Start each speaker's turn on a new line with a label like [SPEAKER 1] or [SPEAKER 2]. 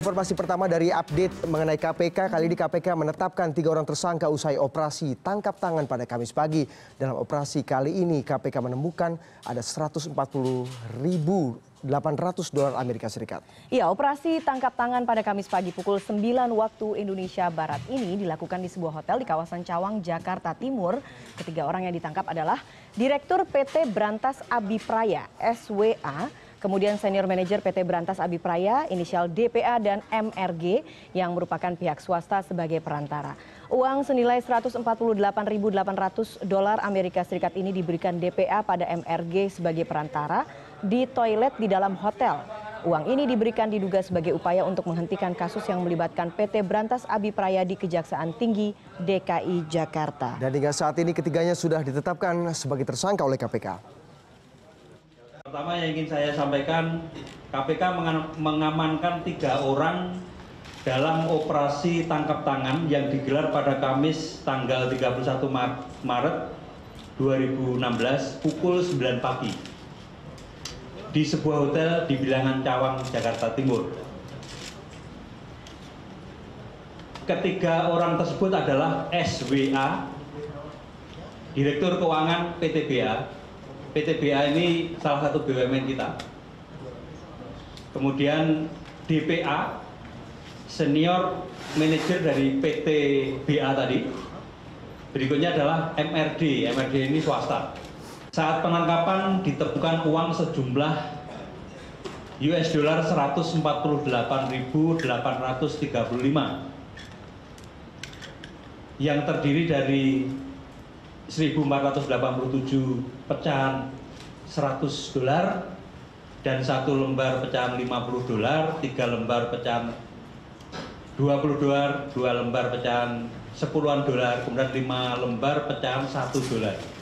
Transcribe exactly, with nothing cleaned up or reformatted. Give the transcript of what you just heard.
[SPEAKER 1] Informasi pertama dari update mengenai K P K. Kali ini K P K menetapkan tiga orang tersangka usai operasi tangkap tangan pada Kamis pagi. Dalam operasi kali ini K P K menemukan ada seratus empat puluh ribu delapan ratus dolar Amerika Serikat.
[SPEAKER 2] Ya, operasi tangkap tangan pada Kamis pagi pukul sembilan waktu Indonesia Barat ini dilakukan di sebuah hotel di kawasan Cawang, Jakarta Timur. Ketiga orang yang ditangkap adalah Direktur P T Brantas Abipraya S W A, kemudian Senior Manajer P T Brantas Abipraya inisial D P A dan M R G yang merupakan pihak swasta sebagai perantara. Uang senilai seratus empat puluh delapan ribu delapan ratus dolar Amerika Serikat ini diberikan D P A pada M R G sebagai perantara di toilet di dalam hotel. Uang ini diberikan diduga sebagai upaya untuk menghentikan kasus yang melibatkan P T Brantas Abipraya di Kejaksaan Tinggi D K I Jakarta.
[SPEAKER 1] Dan hingga saat ini ketiganya sudah ditetapkan sebagai tersangka oleh K P K.
[SPEAKER 3] Pertama yang ingin saya sampaikan, K P K mengamankan tiga orang dalam operasi tangkap tangan yang digelar pada Kamis tanggal tiga puluh satu Maret dua ribu enam belas pukul sembilan pagi di sebuah hotel di Bilangan Cawang, Jakarta Timur. Ketiga orang tersebut adalah S W A, Direktur Keuangan P T B A. P T B A ini salah satu B U M N kita. Kemudian D P A, Senior Manager dari P T B A tadi. Berikutnya adalah M R D. M R D ini swasta. Saat penangkapan ditemukan uang sejumlah U S dollar seratus empat puluh delapan ribu delapan ratus tiga puluh lima yang terdiri dari seribu empat ratus delapan puluh tujuh pecahan seratus dolar dan satu lembar pecahan lima puluh dolar, tiga lembar pecahan dua puluh dolar, dua lembar pecahan sepuluhan dolar, kemudian lima lembar pecahan satu dolar.